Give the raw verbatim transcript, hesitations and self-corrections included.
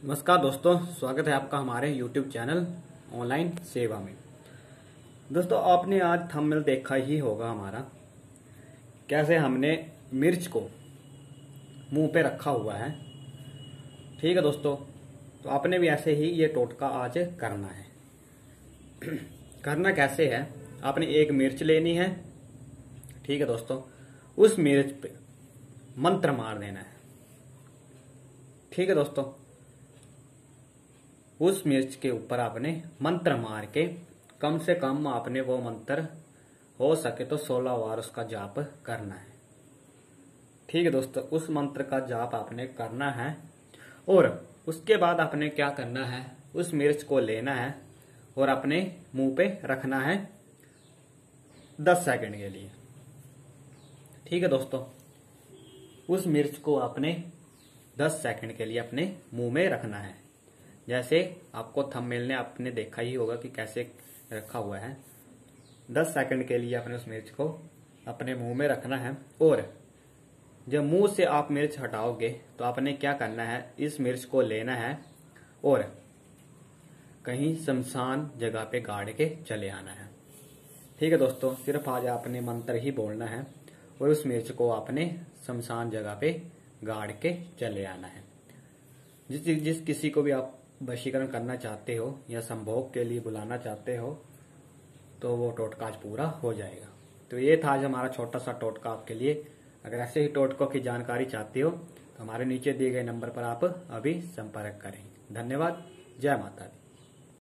नमस्कार दोस्तों, स्वागत है आपका हमारे यूट्यूब चैनल ऑनलाइन सेवा में। दोस्तों, आपने आज थंबनेल देखा ही होगा हमारा, कैसे हमने मिर्च को मुंह पे रखा हुआ है। ठीक है दोस्तों, तो आपने भी ऐसे ही ये टोटका आज करना है। करना कैसे है, आपने एक मिर्च लेनी है। ठीक है दोस्तों, उस मिर्च पे मंत्र मार देना है। ठीक है दोस्तों, उस मिर्च के ऊपर आपने मंत्र मार के कम से कम आपने वो मंत्र हो सके तो सोलह बार उसका जाप करना है। ठीक है दोस्तों, उस मंत्र का जाप आपने करना है और उसके बाद आपने क्या करना है, उस मिर्च को लेना है और अपने मुंह पे रखना है दस सेकंड के लिए। ठीक है दोस्तों, उस मिर्च को आपने दस सेकंड के लिए अपने मुंह में रखना है। जैसे आपको थंबनेल ने आपने देखा ही होगा कि कैसे रखा हुआ है। दस सेकंड के लिए आपने उस मिर्च को अपने मुंह में रखना है और जब मुंह से आप मिर्च हटाओगे तो आपने क्या करना है, इस मिर्च को लेना है और कहीं शमशान जगह पे गाड़ के चले आना है। ठीक है दोस्तों, सिर्फ आज आपने मंत्र ही बोलना है और उस मिर्च को आपने शमशान जगह पे गाड़ के चले आना है। जिस जिस किसी को भी आप वशीकरण करना चाहते हो या संभोग के लिए बुलाना चाहते हो तो वो टोटका आज पूरा हो जाएगा। तो ये था आज हमारा छोटा सा टोटका आपके लिए। अगर ऐसे ही टोटकों की जानकारी चाहते हो तो हमारे नीचे दिए गए नंबर पर आप अभी संपर्क करें। धन्यवाद। जय माता दी।